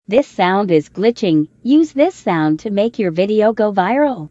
This sound is glitching. Use this sound to make your video go viral.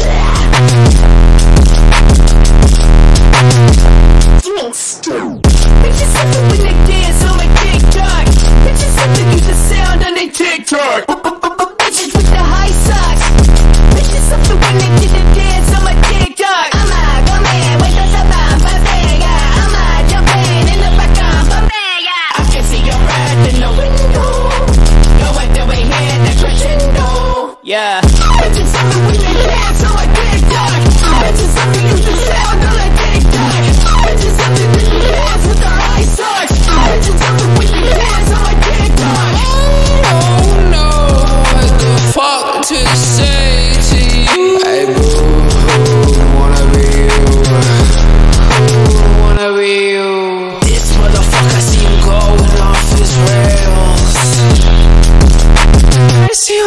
Bitches something when they dance on my TikTok. Bitches something use the sound on their TikTok. Bitches with the high socks. Bitches something when they do the dance on my TikTok. I'ma come in with the top on Bodega. I'ma jump in the back on Bodega. I can see your breath in the window. Go with the way here, the crescendo. Yeah. Bitches something when they dance on my TikTok. Bitches something use the sound on my TikTok. Bitches something when they dance with the high socks. Bitches something when they dance on my TikTok. Oh no, what the fuck to say to you? Hey boo, wanna be you, wanna be you. This motherfucker, see him going off his rails. I see